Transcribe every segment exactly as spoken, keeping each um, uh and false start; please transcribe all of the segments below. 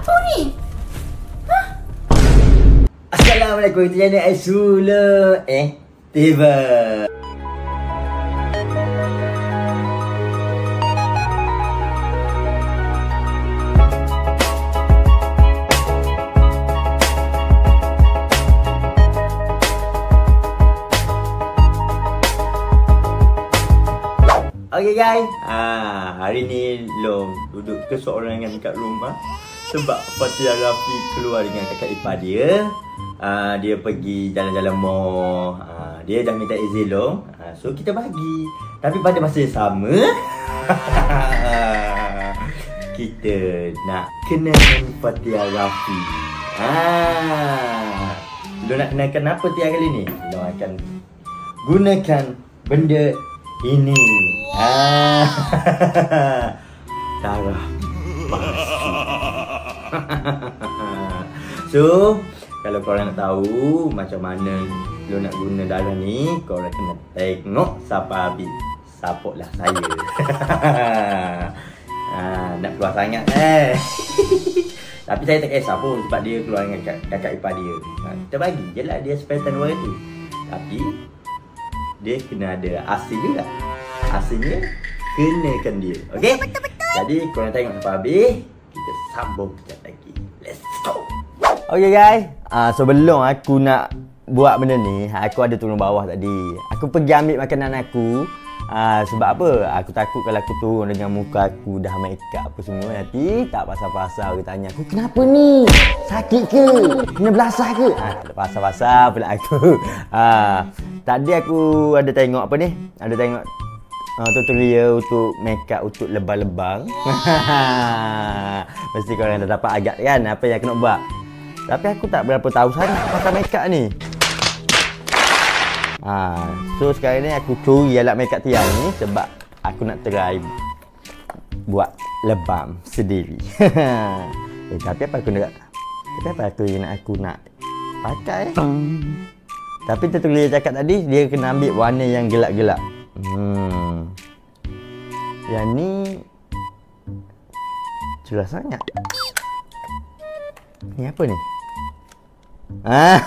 Apa ni? Hah? Assalamualaikum, itu channel Aizula. Eh, tiba. Okay guys, ah, hari ni Long duduk keseorangan kat rumah sebab Fatia Rafi keluar dengan kakak ipar dia. ah, Dia pergi jalan-jalan mall. ah, Dia dah minta izin Long, ah, so kita bagi. Tapi pada masa yang sama kita nak kenalkan Fatia Rafi. ah, Long nak kenalkan apa Tia kali ni? Long akan gunakan benda ini. Ah, darah basi. So, kalau korang nak tahu macam mana lo nak guna darah ni, korang kena tengok sampai habis. Support lah saya. ah, Nak keluar sangat eh. Tapi saya tak kisah pun sebab dia keluar dengan kakak ipar dia. ah, Kita bagi je lah dia sepetan luar tu. Tapi dia kena ada asin juga. Asinnya kenakan dia. Okay? Jadi korang tengok sampai habis. Kita sambung sekejap lagi. Let's go. Okay guys, uh, sebelum aku nak buat benda ni, aku ada turun bawah tadi. Aku pergi ambil makanan aku. uh, Sebab apa? Aku takut kalau aku turun dengan muka aku dah make up apa semua, nanti tak pasal-pasal dia tanya aku, kenapa ni? Sakit ke? Kena belasah ke? uh, Tak pasal-pasal pula aku. uh, Tadi aku ada tengok apa ni? Ada tengok uh, tutorial untuk make up untuk lebam-lebam. Mesti korang dah dapat agak kan apa yang aku nak buat. Tapi aku tak berapa tahu sangat pasal make up ni. Ha, so sekarang ni aku curi alat make up Tia ni sebab aku nak try buat lebam sendiri. eh, tapi apa aku nak Tapi apa aku nak aku nak pakai? Tapi tutorial cakap tadi dia kena ambil warna yang gelap-gelap. Hmm. Yang ni cerah sangat. Ni apa ni? Ah.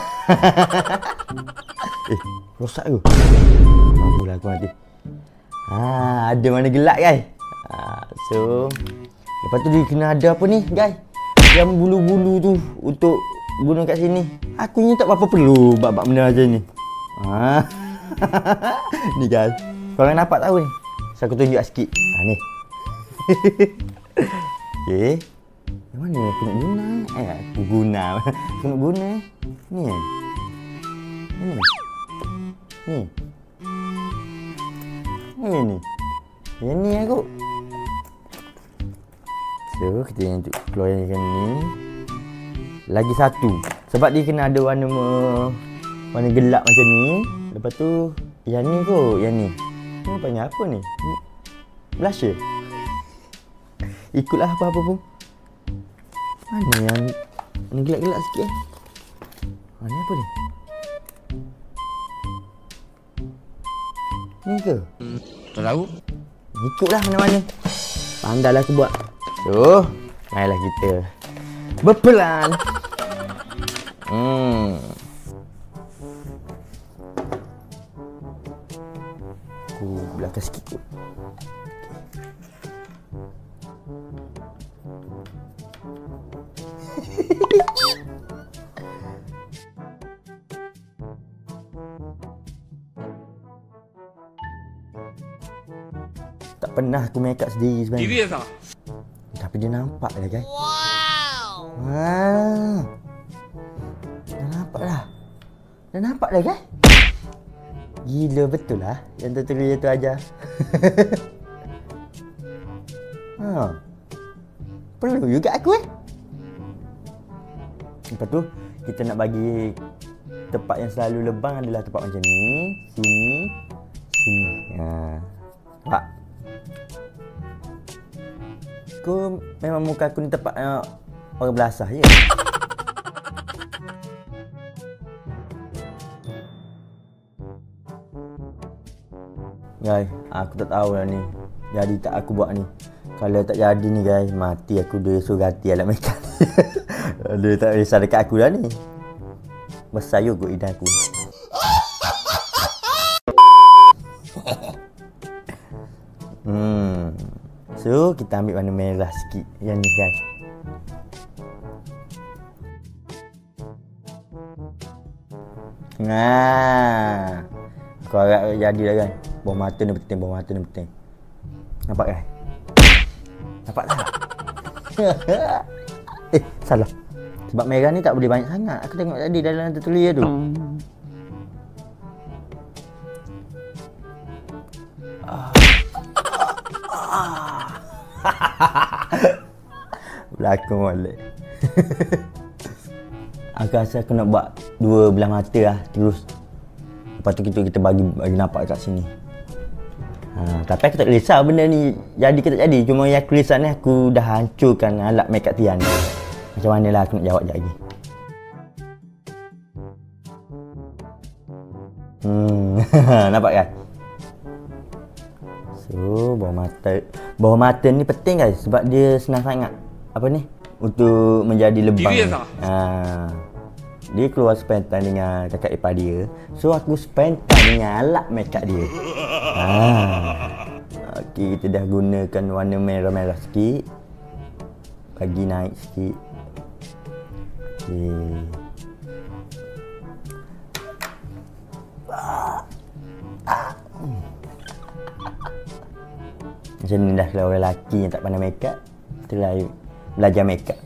eh, rosak ke? Mampulah aku nanti. Ah, ada warna gelap guys. Ah, so lepas tu dia kena ada apa ni guys? Yang bulu-bulu tu untuk guna kat sini. Aku ni tak apa perlu bab-bab benda macam ni. Ah. Ni guys. Korang nampak tahu ni? So aku tunjuk sikit. Ha ni. Okey. Yang mana aku nak guna? Eh, aku guna. Aku nak guna. Ni kan? Ni. Ni. Ni ni. Yang ni aku. So, kita yang untuk keluarkan ni. Lagi satu. Sebab dia kena ada warna warna gelap macam ni. Lepas tu yang ni kot, yang ni. Ni panggil apa ni? Blusher. Ikutlah apa-apa pun. Mana yang ni gelap-gelap sikit eh? Ha, ni apa ni? Ni ke? Tak tahu. Ikutlah mana-mana. Pandailah aku buat. So, marilah kita berpelan. Hmm. Aku belakang sikit kot. Tak pernah aku make up sendiri sebenarnya. Serius ah? Tapi dia nampak lah guys. Wow. Ah. Dah nampak dah. Dah nampak dah guys. Gila betul lah yang tutorial tu ajar. ha. Perlu juga aku eh. Lepas tu kita nak bagi tempat yang selalu lebam adalah tempat macam ni, sini, sini. Ha. Nampak? Aku memang muka aku ni tempat uh, orang belasah je. Guys, aku tak tahu lah ni. Jadi tak aku buat ni. Kalau tak jadi ni guys, mati aku dia suruh ganti alat make up. Dia tak risau dekat aku dah ni. Besar juga hidung aku. Hmm. So, kita ambil warna merah sikit. Yang ni guys. Nah. Kau harap jadi dah kan. Bawah mata ni penting, bawah mata ni penting. Nampak kan? Nampak tak? Eh, salah. Sebab merah ni tak boleh banyak sangat. Aku tengok tadi dalam tutorial tu. Berlakon boleh. Aku rasa aku nak buat dua belah mata lah terus. Lepas tu kita, kita bagi, bagi nampak kat sini. Ha, tapi aku tak risau benda ni jadi ke tak jadi. Cuma yang aku risau ni aku dah hancurkan alat makeup Tian ni. Macam mana lah aku nak jawab je lagi. Hmm, nampak kan? So, bawah mata. Bawah mata ni penting guys sebab dia senang sangat. Apa ni? Untuk menjadi lebang. Ha, dia keluar spontan dengan kakak ipar dia. So aku spontan dengan alat makeup dia. Ha. Okey, kita dah gunakan warna merah-merah sikit. Bagi naik sikit. Okey. Macam ni dah kalau orang lelaki yang tak pandai makeup terlalu belajar makeup.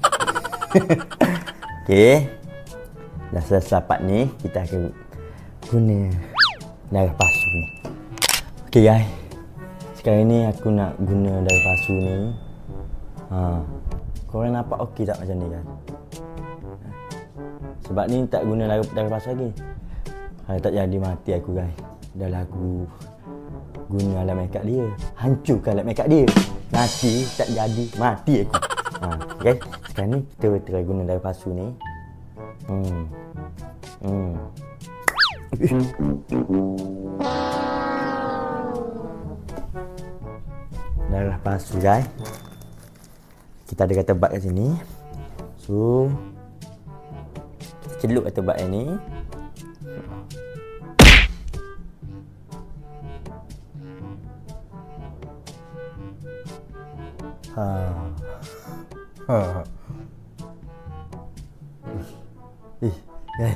Okey. Dah selesai part ni, kita akan guna darah pasu ni. Okey guys. Sekarang ni aku nak guna darah pasu ni. Ha. Korang nampak okey tak macam ni guys? Sebab ni tak guna darah, darah pasu lagi. Kalau tak jadi mati aku guys. Dah lah aku guna alat makeup dia. Hancurkan alat makeup dia. Mati tak jadi mati aku. Ha, guys, sekarang ni kita try guna darah pasu ni. Hmm. Hmm. Darah pasu guys. Kita ada kata bat kat sini. So kita celup kata bat ni. Ha. Ha. Eh, guys.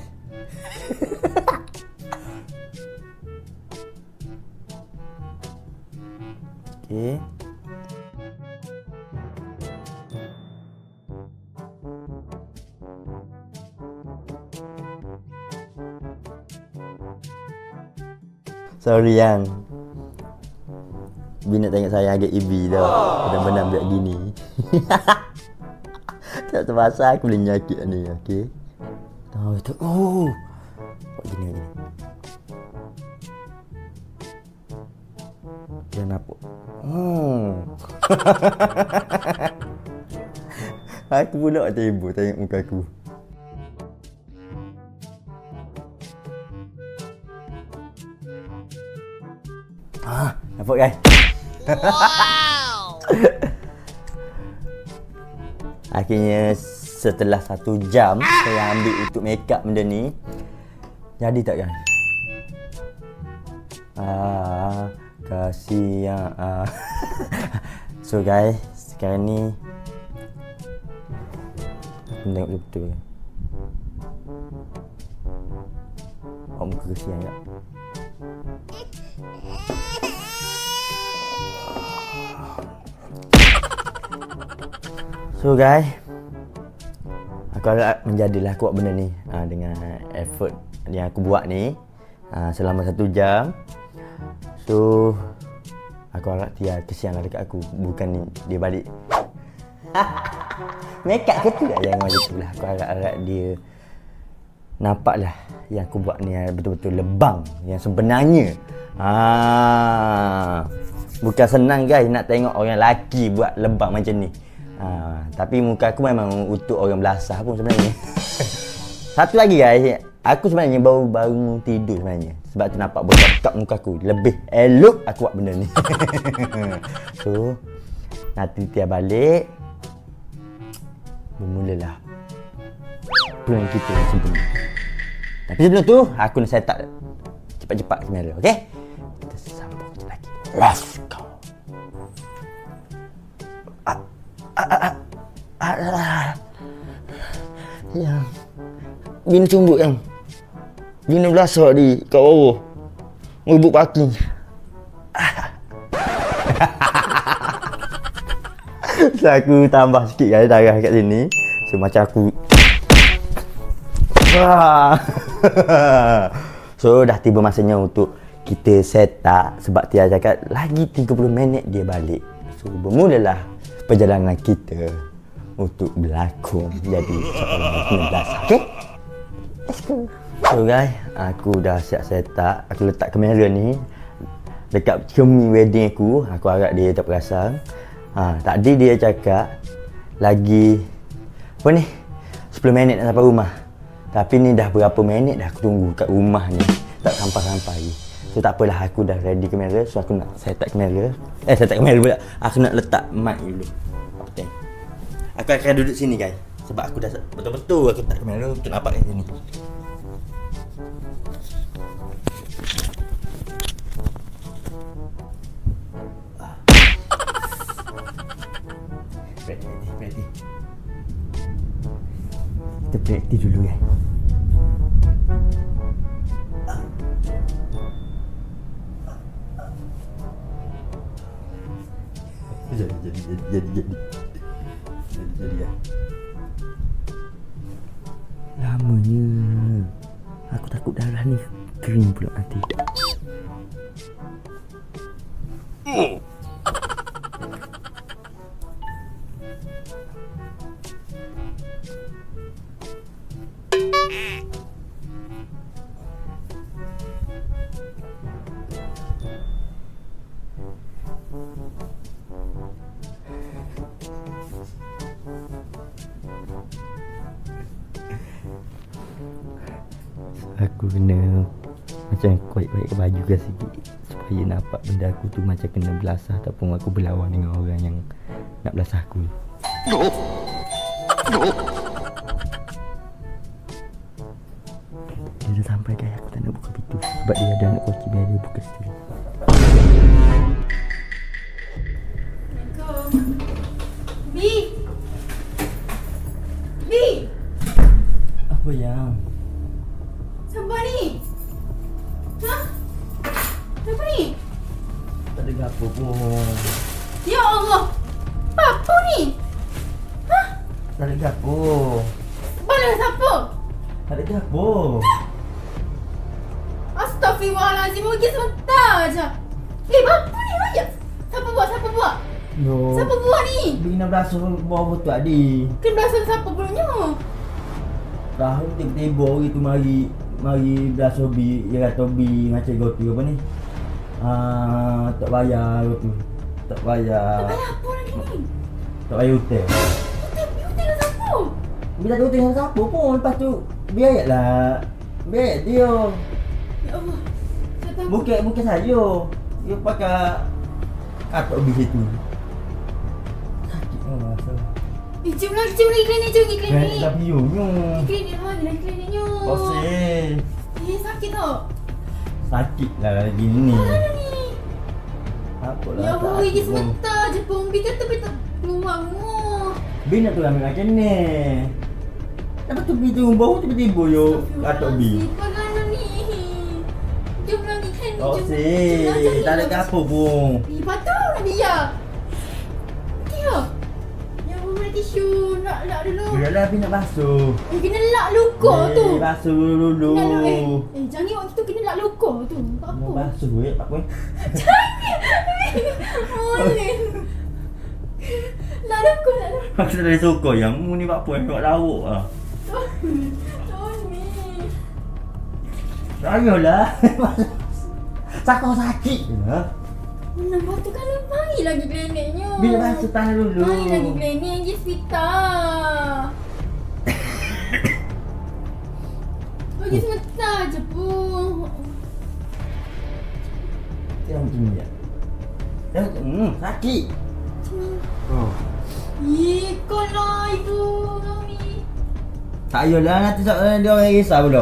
Okey. Sorry yang Bini nak tengok saya agak E B tau. Benar-benar buat gini. Tak terpaksa aku boleh nyakit ni. Okey. Oh, itu. Oh. Buat gini gini. Jangan nampak. Hmm. Aku pula tak ibu tengok muka aku. Ah, nampak guys? Wow. Akhirnya setelah satu jam saya ambil untuk makeup benda ni. Jadi tak guys? Ah, kasihan. Ah. So guys, sekarang ni aku tengok betul-betul. Oh, muka kasihan tak? So guys, aku harap menjadilah aku buat benda ni ha, dengan effort yang aku buat ni ha, selama satu jam. So aku harap dia kesian dekat aku. Bukan dia balik makeup ke tu lah. Jangan macam tu lah. Aku harap-harap dia nampaklah yang aku buat ni betul-betul lebang yang sebenarnya. ha, Bukan senang guys nak tengok orang lelaki buat lebang macam ni. Ha, tapi muka aku memang untuk orang belasah pun sebenarnya. Satu lagi guys, aku sebenarnya baru baru tidur sebenarnya. Sebab tu nampak berkap muka aku. Lebih elok aku buat benda ni. So, nanti dia balik. bermulalah plan kita yang sempurna. Tapi sebelum tu, aku nak set up cepat-cepat kamera, okey? Kita sambung sekejap lagi. Let's go. Ah, ah, ah, ah, ah. Yang bina cumbuk yang bina belasak di kat bawah. Ngebuk parking. So aku tambah sikit kan darah kat sini. So macam aku so dah tiba masanya untuk kita set up. Sebab Tia cakap lagi tiga puluh minit dia balik. So bermulalah perjalanan kita untuk berlakon jadi seorang sembilan belas. Okay? Let's go. So guys, aku dah siap set up. Aku letak kamera ni dekat cermin wedding aku. Aku harap dia tak perasan. Ha, tadi dia cakap lagi apa ni? sepuluh minit nak sampai rumah. Tapi ni dah berapa minit dah aku tunggu kat rumah ni. Tak sampai-sampai. So tak apalah, aku dah ready kamera. So aku nak set up kamera. Eh set up kamera pula. Aku nak letak mic dulu. Okay. Aku akan duduk sini guys. Sebab aku dah betul-betul aku letak kamera untuk nampak kat sini. Ready, ready. Kita praktis dulu guys. Jadi, jadi, jadi, jadi, jadi. Jadi, jadi ya. Lamanya. Aku takut darah ni kering pula nanti. Oh. Aku kena macam kuat-kuat baju ke sikit supaya nampak benda aku tu macam kena belasah ataupun aku berlawan dengan orang yang nak belasah aku. Dia dah sampai guys, aku tak nak buka pintu sebab dia ada anak kunci, biar dia buka sendiri. Assalamualaikum. Bi. Bi. Apa yang? Siapa ni? Hah? Siapa ni? Tak ada apa pun. Ya Allah. Apa ni? Hah? Tak ada apa. Bala siapa? Tak ada apa. Astaghfirullahalazim, pergi sebentar aja. Eh, apa ni ayat? Siapa buat? Siapa buat? No. Siapa buat ni? Bina belasan bawah betul tadi. Kan belasan siapa punya? Tahu tiba-tiba orang tu mari mari belas hobi, dia kata hobi macam gotu apa ni? Ah, tak bayar tu. Tak bayar. Tak bayar apa lagi ni? Tak bayar hotel. Hotel, hotel dengan siapa? Bila tak hotel dengan siapa pun, lepas tu biarlah. Biar dia. Ya Allah. Saya tahu. Bukan bukan saya. Dia pakai apa hobi situ. Sakit oh rasa. Eh, jom lagi, jom lagi klinik, jom lagi klinik. Dah piunya. Klinik mana lagi kliniknya? Oseh. Eh, sakit tak? Sakit lah lagi ni. Mana ni? Apalah. Ya Allah, pergi sebentar je pun. Bi kata bi tak keluar rumah. Bi nak tu ambil macam ni. Lepas tu Bi tunggu bau tiba-tiba yo katok Bi. Bagaimana ni? Jom lagi klinik, jom. Oseh. Tak ada apa pun. Eh, patut nak biar. Dia. Ya Allah, mana tisu? Nak lak dulu. Biarlah Bi nak basuh. Eh, kena lak luka tu. Eh, basuh dulu. Nak lak, eh. Eh, jangan waktu tu kena lak luka tu. Tak Nak apa. basuh eh, tak apa. Oleh. Lak luka, lak luka. Aku tak ada suka yang mu ni buat apa? Buat lawak lah. Tony. Janganlah. Sakau sakit je lah. Nampak tu kan mari lagi kliniknya. Bila basuh tangan dulu. Mari lagi klinik pergi hospital. Pergi sebentar je pun. Yang macam ni ya. Yang hmm, sakit. Macam ni. Oh. Eh, kalau ibu. Tak payahlah nanti dia orang risau pula.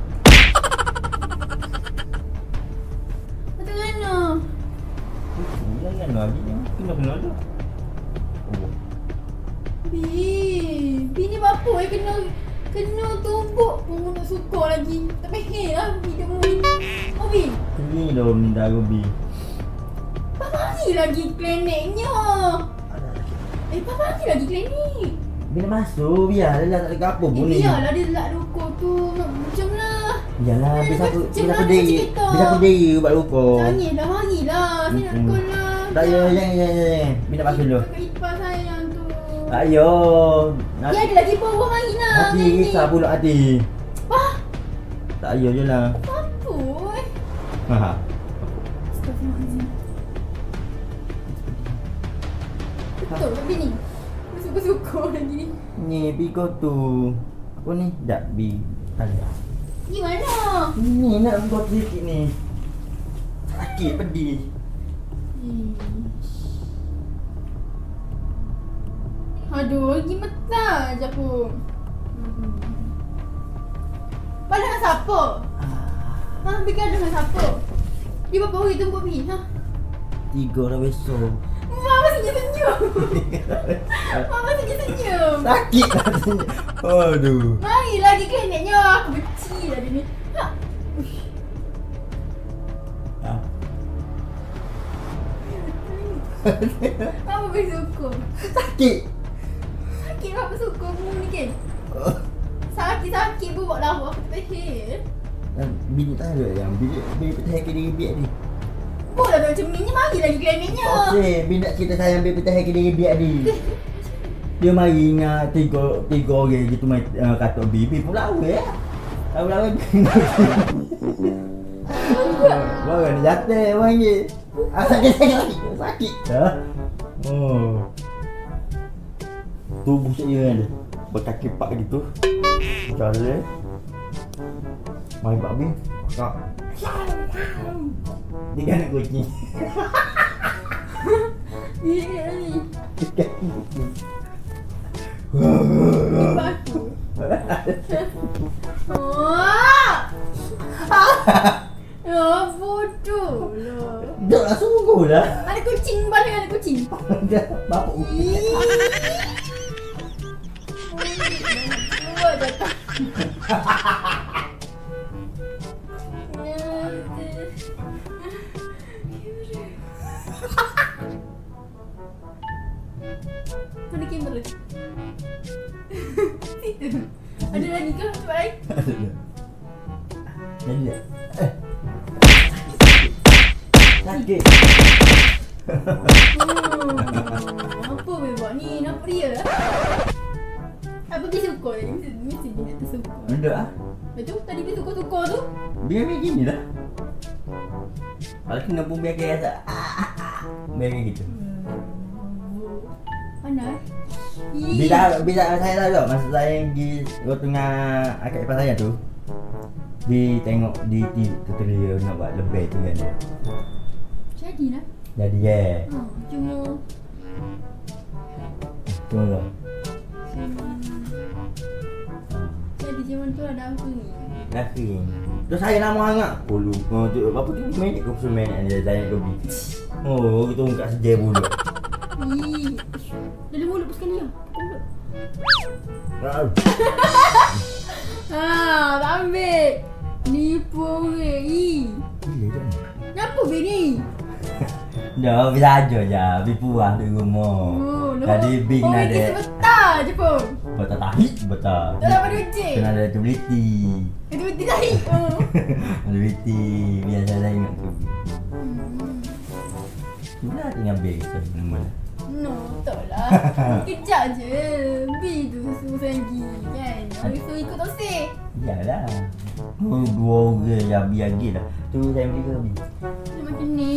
Macam mana? Jangan lagi ni. Kena kena dah. Oh. Bi, Bi ni apa eh kena kena tumbuk pun nak suka lagi. Tak faham lah hidup mu ni. Oh Bi. Ni dah minta aku Bi. Papa lagi lagi kliniknya. Eh Papa lagi lagi klinik. Bila masuk biar lah tak ada apa pun Eh ni. biarlah dia lelak rokok tu. Macam lah. Yalah bisa aku Macam bisa aku mana diri. cerita? Bisa aku diri buat luka. Jangan dah marilah. Saya nak Mm-mm. sekolah. Tak payah jangan jangan jangan. Minta masuk dulu. Kakak ipar sayang tu. Tak payah. Dia ada lagi bawah hari lah. Hati risau pula hati. Wah. Tak payah je lah. Apa eh? Ha. Astagfirullahaladzim. Betul tapi ni. Suka-suka lagi ni. Ni Bigo tu. Apa ni? Tak Bi. Ada. Gimana? Ni nak buat sikit ni. Sakit pedih. Hmm. Aduh, lagi metah je aku. Hmm. Pada dengan siapa? Ha, Bika dengan siapa? Dia berapa hari tu buat pergi? Ha? Tiga dah besok. Mama senyum-senyum. Mama senyum-senyum. Sakit lah senyum. Aduh. Mari lagi kliniknya. Aku benci lah dia ni. Ha. Uish. Ha. Apa beri suka? Sakit. Sakit apa suka mu ni kan? Sakit-sakit pun buat lawa aku tak faham. Bini tak ada yang bini bini pertahankan diri biar ni. Boleh dah macam ni, mari lagi kliniknya. Okey, bini nak cerita sayang bini pertahankan diri biar ni. Dia mari ingat tiga tiga orang gitu mai uh, kata bibi pula weh. Tahu lah weh. Wah, ni jatuh orang ni. Ah, sakit sakit sakit. Ha? Oh. Tubuh saya ada berkaki pak gitu. Jalan. Mai babi. Kak. Dia kan kucing. Dia ni. Wah. Aku. Oh. Oh, bodoh lah. Dah lah sungguh lah. Ada kucing, balik ada kucing. Dah bapak. Ih. Keluar datang. Mana kamera? Situ. Ada lagi ke? Cuba lagi. Jadi tak? Sakit. Oh, apa boleh buat ni? Nampak dia lah. Apa dia suka tadi? Mesti, mesti dia nak tersuka. Enggak ah. Betul? Tadi dia suka-suka tu. Biar macam gini lah. Kalau kena pun biar kaya rasa. Biar macam gitu. Panas. Bila bila saya tahu tak masa saya pergi waktu dengan akak ipar saya tu. Dia tengok di tutorial nak buat lebih tu kan. Jadilah. Jadi ya. Ha, cuma Tunggu tak? jadi zaman tu ada apa ni? Laki. Tu saya nama hangat. Oh lupa tu berapa tu minit ke sepuluh minit dia saya lebih. Oh kita ungkap sejam bulu. Ih. Dalam mulut pun sekali ya. Mulut. Ah, tak ambil. Nipu orang. Ih. Gila je. Kenapa be ni? Dah bisa aja je. Pergi puas di rumah. Oh, Tadi big nak nak ada. sebentar je pun. Betul tahi betul. Tak dapat duit je. Kena ada activity. Itu betul tahi. Oh. Activity biasa saya ingat tu. Hmm. Sudah tinggal beg tu nama lah. No, tak lah. Kejap je. B tu susu lagi kan. Orang suruh ikut tosik. Iyalah. Oh, dua orang yang biar lagi lah. Tu saya beli ke lebih. Dia macam ni.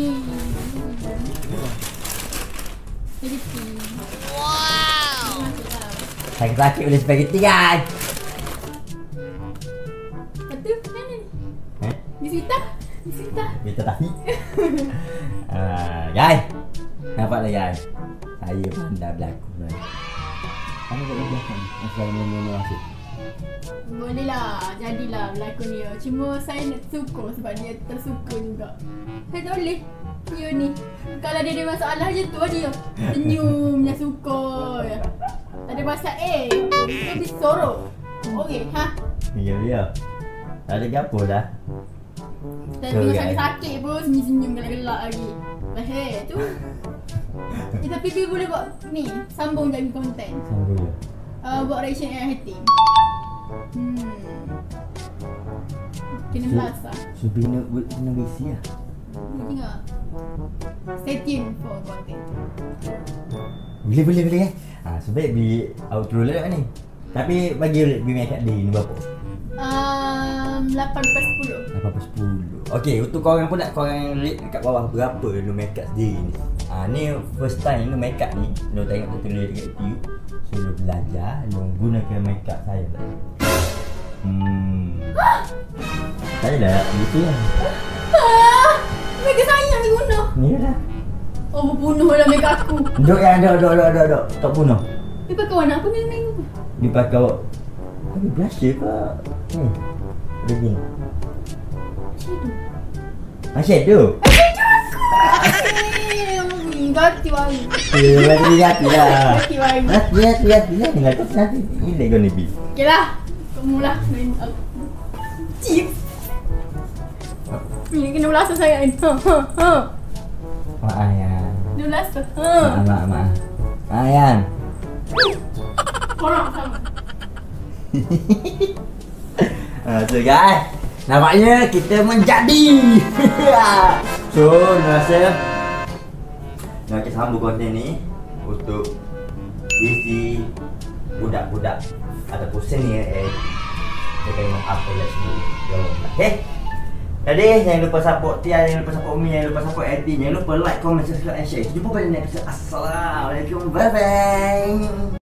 Jadi wow. Sakit-sakit boleh spaghetti kan? Kata mana ni? Eh? Bisita? Bisita? Kita tahi. Ah, guys. Nampak tak guys? Saya pandai berlakon. Kamu tak boleh belakang. Asal mana-mana masuk. Boleh lah, jadilah berlakon dia. Cuma saya nak suka sebab dia tersuka juga. Saya tak boleh. Dia ni, kalau dia ada masalah je tu dia senyum, dia suka je. Tak ada pasal eh, dia habis sorok. Okey, ha? Ya, ya. Tak ada apa dah. Dan So, tengok guys. sakit-sakit pun senyum-senyum gelak-gelak lagi. Lahir tu. Eh, tapi Bi boleh buat ni, sambung jadi konten. Sambung je. Uh, buat reaction air hating. Hmm. Kena So- belas lah. So, bina, bina bisi lah. Ni tengok. Stay tuned for content. Boleh, boleh, boleh eh. Ha, sebaik beli outro lah ni. Tapi bagi beli make up day ni berapa? Um, lapan per sepuluh. lapan per sepuluh. Okey, untuk korang pun nak korang rate dekat bawah berapa lu make up sendiri ni. Ha, ni first time lu make up ni, lu tengok tutorial dekat YouTube. So lu belajar, lu gunakan make up saya tak? Hmm. Saya dah gitu lah. Ah, mereka sayang dia guna. Ni dah. Oh, berbunuh lah mereka aku. Duk yang duk duk duk duk duk. Tak bunuh. Dia pakai warna apa ni main apa? Dia pakai awak. Tapi blusher ke? Ni. Dia gini. Shadow. Ah, shadow. Eh, ganti warna. Eh, lagi hati lah. Ganti warna. Hati hati hati lah. Ni lah tu nanti. Ini kau ni bi. Okay lah. Kamu lah main aku. Cip. Ni kena belas saya. Ha ha ha. Maaf ya. Dia belas tu. Ha. Maaf maaf maaf. Maaf yang. Korang sama. Uh, so guys, nampaknya kita menjadi. So, rasa nak kita sambung konten ni untuk isi budak-budak ataupun senior eh kita tengok apa yang sendiri. Okay. Jadi jangan lupa support Tia, jangan lupa support Umi, jangan lupa support Eti, jangan lupa like, comment, subscribe and share. Jumpa pada next episode. Assalamualaikum, bye bye.